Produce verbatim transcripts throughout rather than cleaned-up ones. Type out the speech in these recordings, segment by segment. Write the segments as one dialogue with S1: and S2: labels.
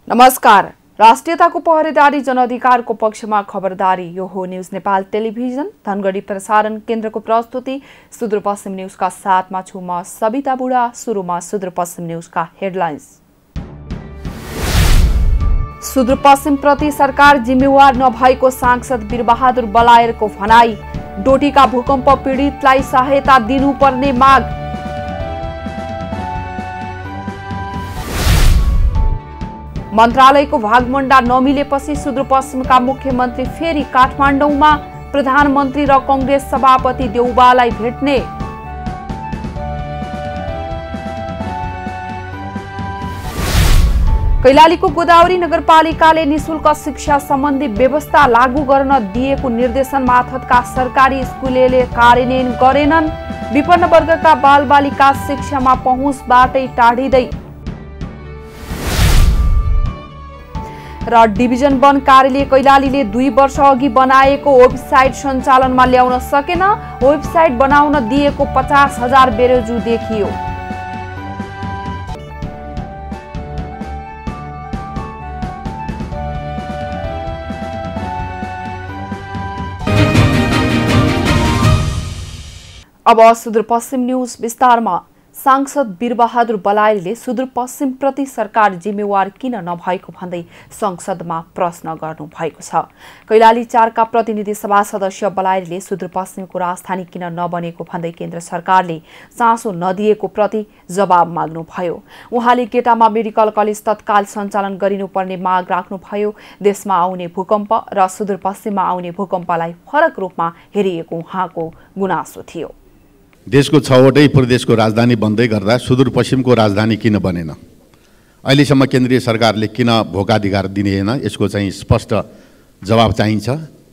S1: नमस्कार। राष्ट्रियताको पहरेदारी जनअधिकारको पक्षमा खबरदारी। यो हो न्यूज नेपाल टेलिभिजन धनगढी प्रसारण केन्द्रको प्रस्तुति। सुदूरपश्चिम न्यूजका साथमा छु म सबिता बुढा। सुरुमा सुदूरपश्चिम न्यूजका हेडलाइन्स। सुदूरपश्चिम प्रति सरकार जिम्मेवार नभएको सांसद वीरबहादुर बलायरको भनाई। डोटीका भूकम्प पीडितलाई सहायता दिनुपर्ने माग। मन्त्रालयको भागमण्डा नमिलेपछि सुदूरपश्चिमका मुख्यमन्त्री फेरि काठमाडौँमा। प्रधानमन्त्री र कंग्रेस सभापति देउबालाई भेट्ने। कैलालीको गोदावरी नगरपालिकाले निशुल्क शिक्षा सम्बन्धी व्यवस्था लागू गर्न दिएको निर्देशन मार्फतका सरकारी स्कुलले कार्यान्वयन गरेनन्। विपन्न वर्गका बालबालिका शिक्षामा पहुँचबाटै टाढिँदै। र डिभिजन वन कार्यालय कैलालीले दुई वर्ष अघि बनाएको वेबसाइट सञ्चालनमा ल्याउन सकेन। वेबसाइट बनाउन दिएको पचास हजार बेरोजु देखियो। अब सुदूरपश्चिम न्यूज विस्तारमा। सांसद वीरबहादुर बलायरले सुदूरपश्चिम प्रति सरकार जिम्मेवार किन नभएको भन्दै संसदमा प्रश्न गर्नु भएको छ। कैलाली चारका प्रतिनिधि सभा सदस्य बलायरले सुदूरपश्चिमको राजधानी किन नबनेको भन्दै केन्द्र सरकारले चासो नदिएको प्रति जवाब माग्नुभयो। उहाँले गेटामा मेडिकल कलेज तत्काल सञ्चालन गरिनुपर्ने माग राख्नुभयो। देशमा आउने भूकम्प र सुदूरपश्चिममा आउने भूकम्पलाई फरक रूपमा हेरिएको उहाँको गुनासो थियो।
S2: देशको छवटै प्रदेशको राजधानी बन्दै गर्दा सुदूरपश्चिमको राजधानी किन बनेन, अहिलेसम्म केन्द्रीय सरकारले किन भोकाधिकार दिनेन, यसको चाहिँ स्पष्ट जवाब चाहिन्छ।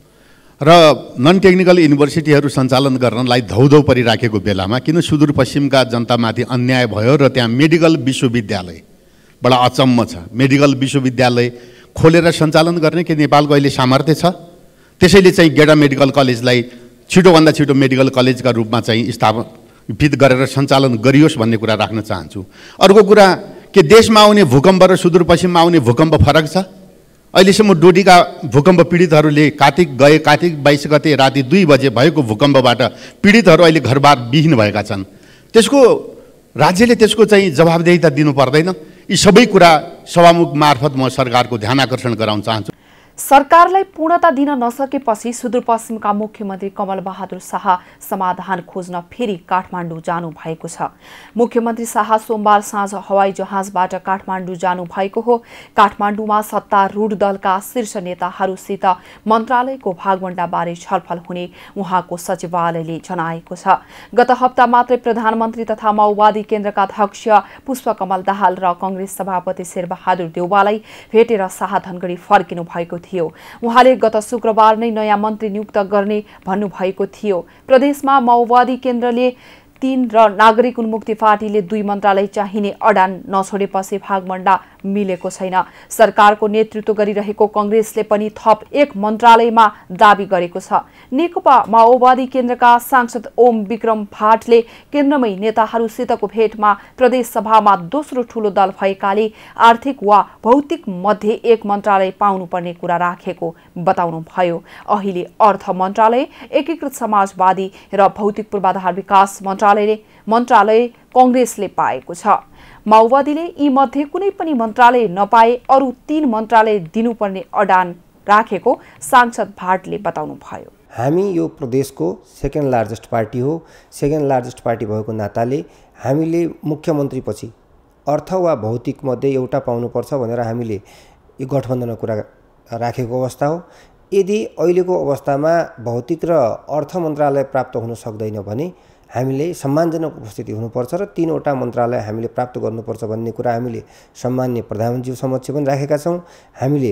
S2: र नन टेक्निकल युनिभर्सिटीहरू सञ्चालन गर्नलाई धौधौ परिराखेको बेलामा किन सुदूरपश्चिमका जनतामाथि अन्याय भयो र त्यहाँ मेडिकल विश्वविद्यालय बडा अचम्म छ। मेडिकल विश्वविद्यालय खोलेर सञ्चालन गर्ने के नेपालको अहिले सामर्थ्य छ? त्यसैले चाहिँ गेडा मेडिकल कलेजलाई छिटोभन्दा छिटो मेडिकल कलेजका रूपमा चाहिँ स्थापित गरेर सञ्चालन गरियोस् भन्ने कुरा राख्न चाहन्छु। अर्को कुरा के देशमा आउने भूकम्प र सुदूरपश्चिममा आउने भूकम्प फरक छ? अहिलेसम्म डोटीका भूकम्प पीडितहरूले कार्तिक गए कार्तिक बाइस गते राति दुई बजे भएको भूकम्पबाट पीडितहरू अहिले घरबार विहीन भएका छन्। त्यसको राज्यले त्यसको चाहिँ जवाबदेहिता दिनु पर्दैन? यी सबै कुरा सभामुख मार्फत म सरकारको ध्यान आकर्षण गराउन चाहन्छु।
S1: सरकारलाई पूर्णता दिन नसकेपछि सुदूरपश्चिमका मुख्यमन्त्री कमल बहादुर शाह समाधान खोज्न फेरि काठमाडौँ जानु भएको छ। मुख्यमन्त्री शाह सोमबार साँझ हवाई जहाजबाट काठमाडौँ जानु भएको हो। काठमाडौँमा सत्तारूढ दलका शीर्ष नेताहरूसित मन्त्रालयको भागवण्डाबारे छलफल हुने उहाँको सचिवालयले जनाएको छ। गत हप्ता मात्रै प्रधानमन्त्री तथा माओवादी केन्द्रका अध्यक्ष पुष्पकमल दाहाल र कंग्रेस सभापति शेरबहादुर देउवालाई भेटेर शाह धनगढी फर्किनु भएको थियो। उहाँले गत शुक्रबार नै नयाँ मन्त्री नियुक्त गर्ने भन्नुभएको थियो। प्रदेशमा माओवादी केन्द्रले तीन र नागरिक उन्मुक्ति पार्टीले दुई मन्त्रालय चाहिने अडान नछोडेपछि भागमण्डा मिलेको छैन। सरकारको नेतृत्व गरिरहेको कंग्रेसले पनि थप एक मन्त्रालयमा दाबी गरेको छ। नेकपा माओवादी केन्द्रका सांसद ओम विक्रम भाटले केन्द्रमै नेताहरूसितको भेटमा प्रदेश सभामा दोस्रो ठूलो दल भएकाले आर्थिक वा भौतिक मध्ये एक मन्त्रालय पाउनुपर्ने कुरा राखेको बताउनुभयो। अहिले अर्थ मन्त्रालय, एकीकृत समाजवादी र भौतिक पूर्वाधार विकास मन्त्रालयले मन्त्रालय कंग्रेसले पाएको छ। माओवादीले यी मध्ये कुनै पनि मन्त्रालय नपाए अरू तीन मन्त्रालय दिनुपर्ने अडान राखेको सांसद भाटले बताउनुभयो।
S3: हामी यो प्रदेशको सेकेन्ड लार्जेस्ट पार्टी हो। सेकेन्ड लार्जेस्ट पार्टी भएको नाताले हामीले मुख्यमन्त्रीपछि अर्थ वा भौतिक मध्ये एउटा पाउनुपर्छ भनेर हामीले यो गठबन्धनको कुरा राखेको अवस्था हो। यदि अहिलेको अवस्थामा भौतिक र अर्थ मन्त्रालय प्राप्त हुन सक्दैन भने हामीले सम्मानजनक उपस्थिति हुनुपर्छ र तीनवटा मन्त्रालय हामीले प्राप्त गर्नुपर्छ भन्ने कुरा हामीले सम्माननीय प्रधानमन्त्रीज्यू समक्ष पनि राखेका छौँ। हामीले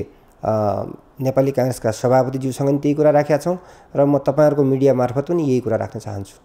S3: नेपाली काङ्ग्रेसका सभापतिज्यूसँग पनि त्यही कुरा राखेका छौँ र म तपाईँहरूको मिडिया मार्फत पनि यही कुरा राख्न चाहन्छु।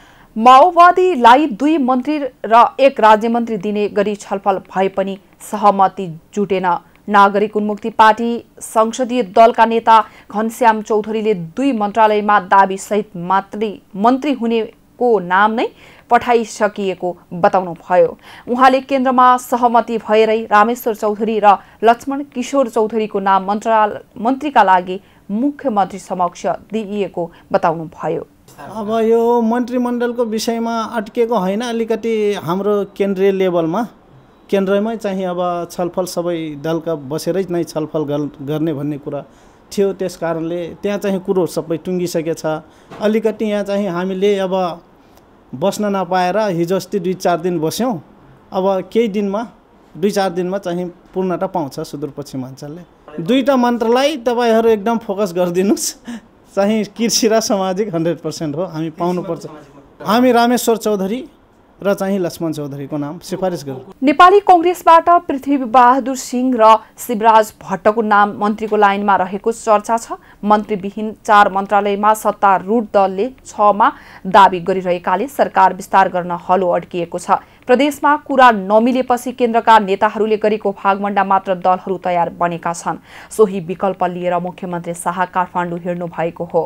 S1: माओवादीलाई दुई मन्त्री र एक राज्यमन्त्री दिने गरी छलफल भए पनि सहमति जुटेन। नागरिक उन्मुक्ति पार्टी संसदीय दलका नेता घनश्याम चौधरीले दुई मन्त्रालयमा दाबी सहित मात्रै मन्त्री हुने को नाम नै पठाइसकिएको बताउनुभयो। उहाँले केन्द्रमा सहमति भएरै रामेश्वर चौधरी र लक्ष्मण किशोर चौधरीको नाम मन्त्रीका लागि मुख्यमन्त्री समक्ष दिइएको बताउनुभयो।
S4: अब यो मन्त्रीमण्डलको विषयमा अड्केको होइन, अलिकति हाम्रो केन्द्रीय लेभलमा केन्द्रमै चाहिँ अब छलफल सबै दलका बसेरै नै छलफल गर्ने भन्ने कुरा थियो। त्यस कारणले त्यहाँ चाहिँ कुरो सबै टुङ्गिसकेछ। अलिकति यहाँ चाहिँ हामीले अब बस्न नपाएर हिजो अस्ति दुई चार दिन बस्यौँ। अब केही दिनमा दुई चार दिनमा चाहिँ पूर्णता पाउँछ सुदूरपश्चिमाञ्चलले। दुईवटा मन्त्रलाई तपाईँहरू एकदम फोकस गरिदिनुहोस्। चाहिँ कृषि र सामाजिक हन्ड्रेड पर्सेन्ट हो, हामी पाउनुपर्छ। हामी रामेश्वर चौधरी र चाहिँ लक्ष्मण चौधरीको नाम सिफारिस गर्छौँ।
S1: नेपाली कङ्ग्रेसबाट पृथ्वी बहादुर सिंह र शिवराज भट्टको नाम मन्त्रीको लाइनमा रहेको चर्चा छ। मन्त्रीविहीन चार मन्त्रालयमा सत्तारूढ दलले छमा दाबी गरिरहेकाले सरकार विस्तार गर्न हलो अड्किएको छ। प्रदेशमा कुरा नमिलेपछि केन्द्रका नेताहरूले गरेको भागमण्डा मात्र दलहरू तयार बनेका छन्। सोही विकल्प लिएर मुख्यमन्त्री शाह काठमाडौँ हिँड्नु भएको हो।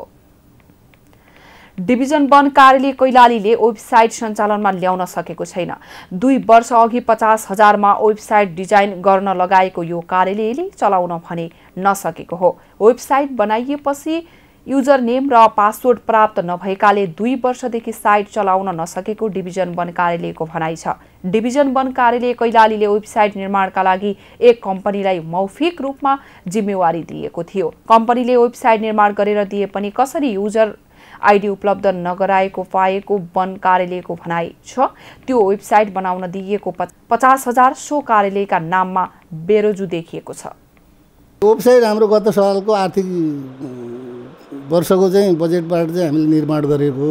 S1: डिभिजन वन कार्यालय कैलालीले वेबसाइट सञ्चालनमा ल्याउन सकेको छैन। दुई वर्ष अघि पचास हजारमा वेबसाइट डिजाइन गर्न लगाएको यो कार्यालयले चलाउन भने नसकेको हो। वेबसाइट बनाइएपछि युजर नेम र पासवर्ड प्राप्त नभएकाले दुई वर्षदेखि साइट चलाउन नसकेको डिभिजन वन कार्यालयको भनाइ छ। डिभिजन वन कार्यालय कैलालीले वेबसाइट निर्माणका लागि एक कम्पनीलाई मौखिक रूपमा जिम्मेवारी दिएको थियो। कम्पनीले वेबसाइट निर्माण गरेर दिए पनि कसरी युजर आइडी उपलब्ध नगराएको पाएको वन कार्यालयको भनाइ छ। त्यो वेबसाइट बनाउन दिइएको पचास हजार सो कार्यालयका नाममा बेरोजु देखिएको छ।
S5: वेबसाइट हाम्रो गत सालको आर्थिक वर्षको चाहिँ बजेटबाट चाहिँ हामीले निर्माण गरेको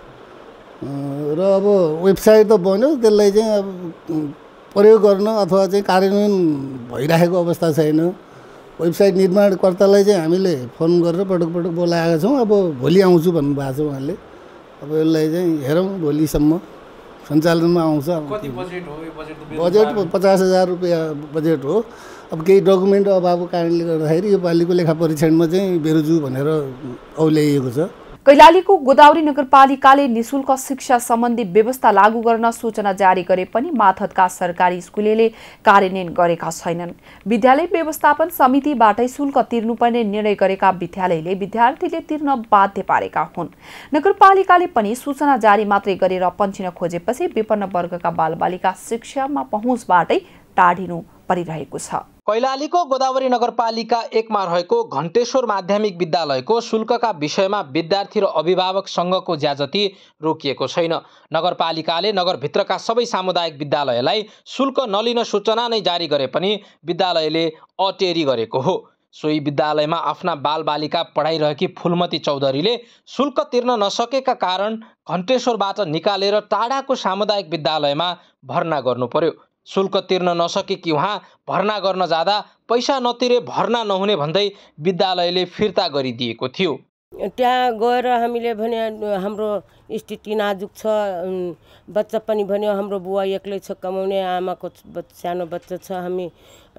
S5: र अब वेबसाइट त बन्यो, त्यसलाई चाहिँ अब प्रयोग गर्न अथवा चाहिँ कार्यान्वयन भइरहेको अवस्था छैन। वेबसाइट निर्माणकर्तालाई चाहिँ हामीले फोन गरेर पटक पटक बोलाएका छौँ। अब भोलि आउँछु भन्नुभएको छ उहाँले। अब यसलाई चाहिँ हेरौँ, भोलिसम्म सञ्चालनमा आउँछ।
S6: कति बजेट हो यो? बजेट त
S5: बजेट पचास हजार रुपियाँ बजेट हो। अब केही डकुमेन्ट अभावको कारणले गर्दाखेरि यो पालिको लेखा परीक्षणमा चाहिँ बेरोजु भनेर औल्याइएको छ।
S1: कैलालीको गोदावरी नगरपालिकाले निशुल्क शिक्षा सम्बन्धी व्यवस्था लागू गर्न सूचना जारी गरे पनि माथतका सरकारी स्कुलले कार्यान्वयन गरेका छैनन्। विद्यालय व्यवस्थापन समितिबाटै शुल्क तिर्नुपर्ने निर्णय गरेका विद्यालयले विद्यार्थीले तिर्न बाध्य पारेका हुन्। नगरपालिकाले पनि सूचना जारी मात्रै गरेर पन्छिन खोजेपछि विपन्न वर्गका बालबालिका शिक्षामा पहुँचबाटै टाढिनु परिरहेको छ।
S6: कैलालीको गोदावरी नगरपालिका एकमा रहेको घण्टेश्वर माध्यमिक विद्यालयको शुल्कका विषयमा विद्यार्थी र अभिभावक संघको ज्याजती रोकिएको छैन। नगरपालिकाले नगरभित्रका सबै सामुदायिक विद्यालयलाई शुल्क नलिन सूचना नै जारी गरे पनि विद्यालयले अटेरी गरेको हो। सोही विद्यालयमा आफ्ना बालबालिका पढाइरहेकी फुलमती चौधरीले शुल्क तिर्न नसकेका कारण घण्टेश्वरबाट निकालेर टाढाको सामुदायिक विद्यालयमा भर्ना गर्नु पर्यो। शुल्क तिर्न नसकेकी उहाँ भर्ना गर्न जाँदा पैसा नतिरे भर्ना नहुने भन्दै विद्यालयले फिर्ता गरिदिएको थियो।
S7: त्यहाँ गएर हामीले भने हाम्रो स्थिति नाजुक छ, बच्चा पनि भन्यो हाम्रो बुवा एक्लै छ कमाउने, आमाको सानो बच्चा छ, हामी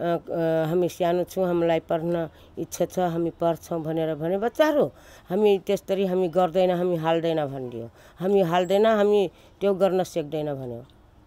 S7: हामी सानो छौँ, हामीलाई पढ्न इच्छा छ, हामी पढ्छौँ भनेर भने बच्चाहरू हामी त्यस्तरी हामी गर्दैन, हामी हाल्दैन भनिदियो। हामी हाल्दैन, हामी त्यो गर्न सक्दैन भन्यो,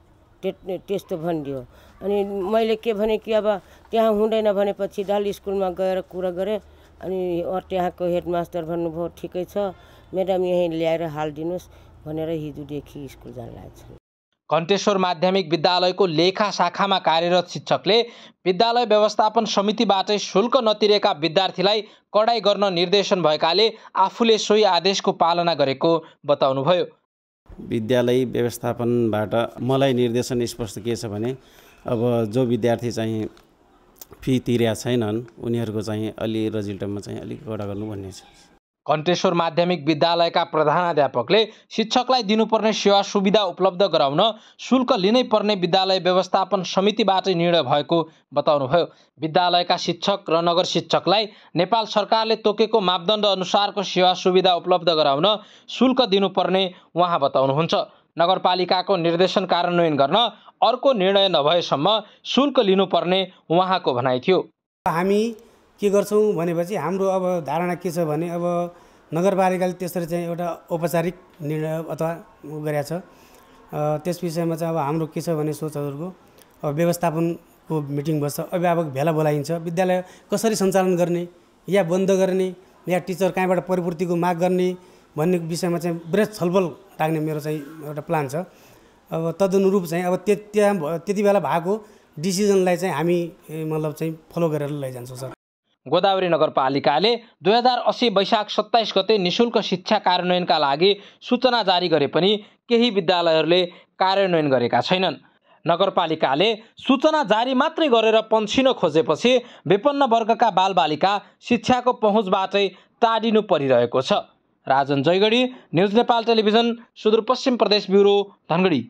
S7: त्यस्तो भनिदियो। अनि मैले के भने कि अब त्यहाँ हुँदैन भनेपछि डाल स्कुलमा गएर कुरा गरेँ। अनि त्यहाँको हेडमास्टर भन्नुभयो ठिकै छ म्याडम यहीँ ल्याएर हालिदिनुहोस् भनेर हिजोदेखि स्कुल जान लागेको छ।
S6: घण्टेश्वर माध्यमिक विद्यालयको लेखा शाखामा कार्यरत शिक्षकले विद्यालय व्यवस्थापन समितिबाटै शुल्क नतिरेका विद्यार्थीलाई कडाई गर्न निर्देशन भएकाले आफूले सोही आदेशको पालना गरेको बताउनुभयो।
S8: विद्यालय व्यवस्थापनबाट मलाई निर्देशन स्पष्ट के छ भने अब जो विद्यार्थी चाहिँ फी तिरेका छैनन् उनीहरूको चाहिँ अलि रिजल्टमा चाहिँ अलिक कडा गर्नु भन्ने छ।
S6: घण्टेश्वर माध्यमिक विद्यालयका प्रधानाध्यापकले शिक्षकलाई दिनुपर्ने सेवा सुविधा उपलब्ध गराउन शुल्क लिनै पर्ने विद्यालय व्यवस्थापन समितिबाटै निर्णय भएको बताउनुभयो। विद्यालयका शिक्षक र नगर शिक्षकलाई नेपाल सरकारले तोकेको मापदण्ड अनुसारको सेवा सुविधा उपलब्ध गराउन शुल्क दिनुपर्ने उहाँ बताउनुहुन्छ। नगरपालिकाको निर्देशन कार्यान्वयन गर्न अर्को निर्णय नभएसम्म शुल्क लिनुपर्ने उहाँको भनाइ थियो।
S9: हामी के गर्छौँ भनेपछि हाम्रो अब धारणा के छ भने अब नगरपालिकाले त्यसरी चाहिँ एउटा औपचारिक निर्णय अथवा गरेको छ। त्यस विषयमा चाहिँ अब हाम्रो के छ भने सोच हजुरको अब व्यवस्थापनको मिटिङ बस्छ, अभिभावक भेला बोलाइन्छ, विद्यालय कसरी सञ्चालन गर्ने या बन्द गर्ने या टिचर कहाँबाट परिपूर्तिको माग गर्ने भन्ने विषयमा चाहिँ वृहत छलफल राख्ने मेरो चाहिँ एउटा प्लान छ। अब तदनुरूप चाहिँ अब त्यहाँ त्यति बेला भएको डिसिजनलाई चाहिँ हामी मतलब चाहिँ फलो गरेर लैजान्छौँ सर।
S6: गोदावरी नगरपालिकाले दुई हजार अस्सी वैशाख सत्ताइस गते निशुल्क शिक्षा कार्यान्वयनका लागि सूचना जारी गरे पनि केही विद्यालयहरूले कार्यान्वयन गरेका छैनन्। नगरपालिकाले सूचना जारी मात्रै गरेर पन्छिन खोजेपछि विपन्न वर्गका बालबालिका शिक्षाको पहुँचबाटै टाढिनु परिरहेको छ। Rajan Jaygadhi, news Nepal television, Sudurpashchim Pradesh bureau, Dhangadhi.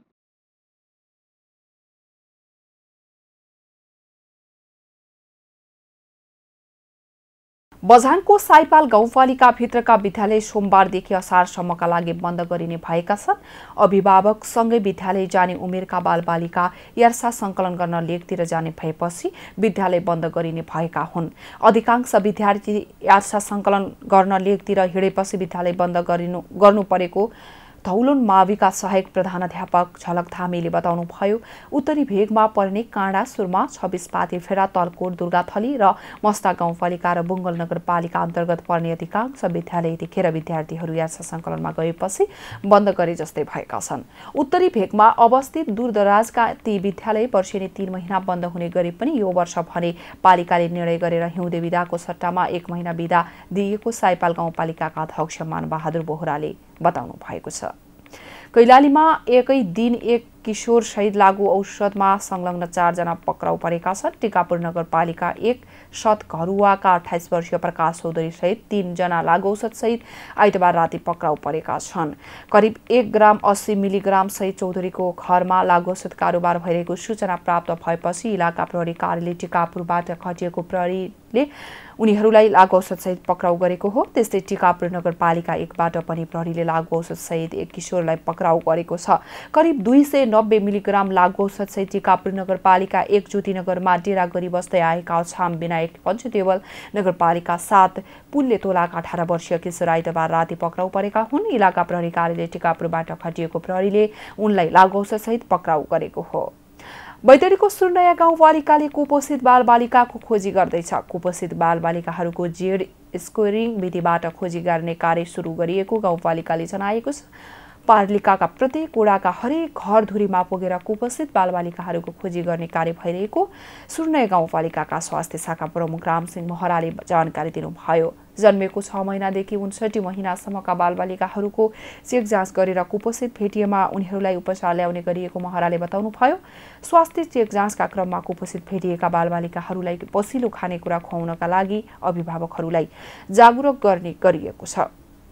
S1: बझाङको Saipal गाउँपालिकाभित्रका विद्यालय सोमबारदेखि असारसम्मका लागि बन्द गरिने भएका छन्। अभिभावकसँगै विद्यालय जाने उमेरका बालबालिका यार्सा सङ्कलन गर्न लेकतिर जाने भएपछि विद्यालय बन्द गरिने भएका हुन्। अधिकांश विद्यार्थी यार्सा सङ्कलन गर्न लेकतिर हिँडेपछि विद्यालय बन्द गरिनु गर्नु परेको धौलोन माविका सहायक प्रधानाध्यापक झलक धामीले बताउनुभयो। उत्तरी भेगमा पर्ने काँडा, सुरमा, छब्बिस पातेफेरा, तलकोट, दुर्गाथली र मस्ता गाउँपालिका र बुङ्गल नगरपालिका अन्तर्गत पर्ने अधिकांश विद्यालय देखेर विद्यार्थीहरू यार्सा सङ्कलनमा गएपछि बन्द गरे जस्तै भएका छन्। उत्तरी भेगमा अवस्थित दूरदराजका ती विद्यालय वर्षेनी तीन महिना बन्द हुने गरे पनि यो वर्ष भने पालिकाले निर्णय गरेर हिउँदे बिदाको सट्टामा एक महिना बिदा दिएको साइपाल गाउँपालिकाका अध्यक्ष मानबहादुर बोहराले बताउनु भएको छ। कैलालीमा एकै दिन एक किशोर सहित लागू औषधमा संलग्न चारजना पक्राउ परेका छन्। टिकापुर नगरपालिका एक सत घरुवाका अठाइस वर्षीय प्रकाश चौधरी सहित तीनजना लागू औषध सहित आइतबार राति पक्राउ परेका छन्। करिब एक ग्राम अस्सी मिलिग्राम सहित चौधरीको घरमा लागू औषध कारोबार भइरहेको सूचना प्राप्त भएपछि इलाका प्रहरी कार्यालय टिकापुरबाट खटिएको प्रहरीले उनीहरूलाई लागू औषध सहित पक्राउ गरेको हो। त्यस्तै टिकापुर नगरपालिका एकबाट पनि प्रहरीले लागू औषध सहित एक किशोरलाई पक्राउ गरेको छ। करिब दुई सय नब्बे मिलिग्राम लागू औषध सहित टिकापुर नगरपालिका एक ज्योतिनगरमा डेरा गरी बस्दै आएका अछाम विनायक पञ्चदेवल नगरपालिका सात पुल्ले तोलाका अठार वर्षीय किशोर आइतबार राति पक्राउ परेका हुन्। इलाका प्रहरी कार्यालय टिकापुरबाट खटिएको प्रहरीले उनलाई लागू औषध सहित पक्राउ गरेको हो। बैतडीको सुरनयाँ गाउँपालिकाले कुपोषित बालबालिकाको खोजी गर्दैछ। कुपोषित बालबालिकाहरूको जेड स्कोरिङ विधिबाट खोजी गर्ने कार्य सुरु गरिएको गाउँपालिकाले जनाएको छ। पालिकाका प्रत्येक वडाका हरेक घरधुरीमा पुगेर कुपोषित बालबालिकाहरूको खोजी गर्ने कार्य भइरहेको सुरनयाँ गाउँपालिकाका स्वास्थ्य शाखा प्रमुख रामसिंह महराले जानकारी दिनुभयो। जन्मेको छ महिनादेखि उन्सठी महिनासम्मका बालबालिकाहरूको चेक जाँच गरेर कुपोषित भेटिएमा उनीहरूलाई उपचार ल्याउने गरिएको महराले बताउनुभयो। स्वास्थ्य चेक जाँचका क्रममा कुपोषित भेटिएका बालबालिकाहरूलाई पसिलो खानेकुरा खुवाउनका लागि अभिभावकहरूलाई जागरुक गर्ने गरिएको छ।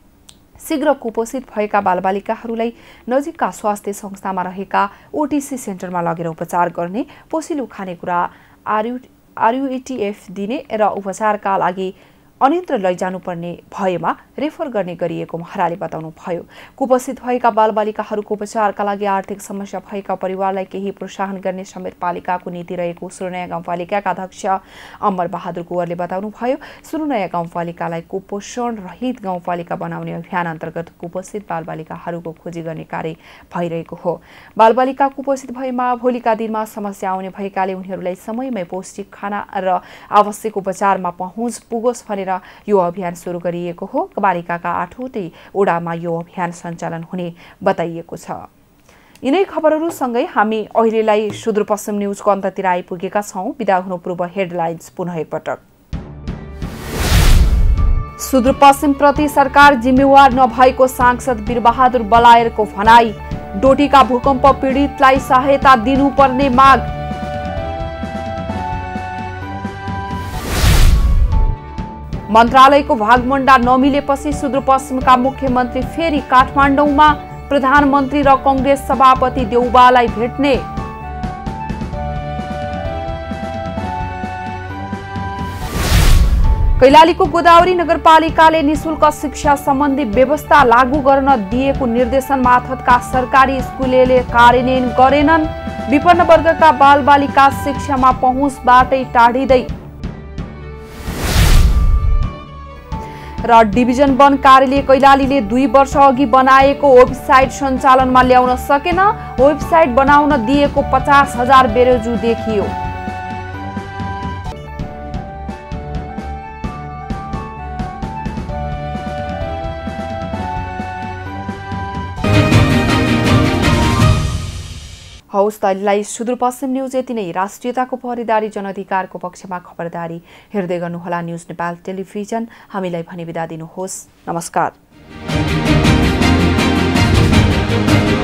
S1: शीघ्र कुपोषित भएका बालबालिकाहरूलाई नजिकका स्वास्थ्य संस्थामा रहेका ओटीसी सेन्टरमा लगेर उपचार गर्ने, पसिलो खानेकुरा आरयु आरयुएटीएफ दिने र उपचारका लागि अन्यत्र लैजानुपर्ने भएमा रेफर गर्ने गरिएको महराले बताउनुभयो। कुपोषित भएका बालबालिकाहरूको उपचारका लागि आर्थिक समस्या भएका परिवारलाई केही प्रोत्साहन गर्ने समेत पालिकाको नीति रहेको सुरनयाँ गाउँपालिकाका अध्यक्ष अमर बहादुर कुँवरले बताउनुभयो। सुरनयाँ गाउँपालिकालाई कुपोषण रहित गाउँपालिका बनाउने अभियान अन्तर्गत कुपोषित बालबालिकाहरूको खोजी गर्ने कार्य भइरहेको हो। बालबालिका कुपोषित भएमा भोलिका दिनमा समस्या आउने भएकाले उनीहरूलाई समयमै पौष्टिक खाना र आवश्यक उपचारमा पहुँच पुगोस् भनेर यो अभियान सुरु गरिएको हो। पालिकाका आठवटै वडामा यो अभियान सञ्चालन हुने बताइएको छ। यिनै खबरहरूसँगै हामी अहिलेलाई सुदूरपश्चिम न्युजको अन्ततिर आइपुगेका छौँ। बिदा हुनु पूर्व हेडलाइन्स पुनः एकपटक। सुदूरपश्चिमप्रति सरकार जिम्मेवार नभएको सांसद वीरबहादुर बलायरको भनाई। डोटीका भूकम्प पीडितलाई सहायता दिनुपर्ने माग। मन्त्रालयको भागमण्डा नमिलेपछि सुदूरपश्चिमका मुख्यमन्त्री फेरि काठमाडौँमा। प्रधानमन्त्री र कङ्ग्रेस सभापति देउबालाई भेट्ने। कैलालीको गोदावरी नगरपालिकाले निशुल्क शिक्षा सम्बन्धी व्यवस्था लागू गर्न दिएको निर्देशन मार्फतका सरकारी स्कुलले कार्यान्वयन गरेनन्। विपन्न वर्गका बालबालिका शिक्षामा पहुँचबाटै टाढिँदै। र डिभिजन वन कार्यालय कैलालीले दुई वर्ष अघि बनाएको वेबसाइट सञ्चालनमा ल्याउन सकेन। वेबसाइट बनाउन दिएको पचास हजार बेरोजु देखियो। हौस् त अहिलेलाई सुदूरपश्चिम न्युज यति नै। राष्ट्रियताको पहरेदारी जनअधिकारको पक्षमा खबरदारी हेर्दै गर्नुहोला न्युज नेपाल टेलिभिजन। हामीलाई भने बिदा दिनुहोस्। नमस्कार।